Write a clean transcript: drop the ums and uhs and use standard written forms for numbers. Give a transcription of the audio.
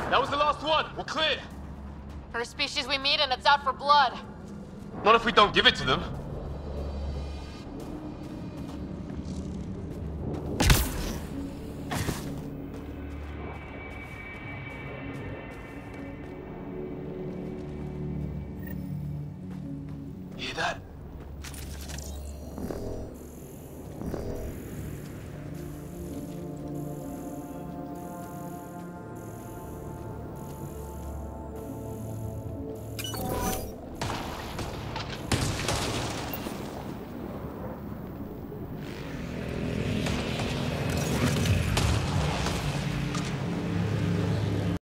That was the last one. We're clear. First species we meet and it's out for blood. Not if we don't give it to them. Hear that?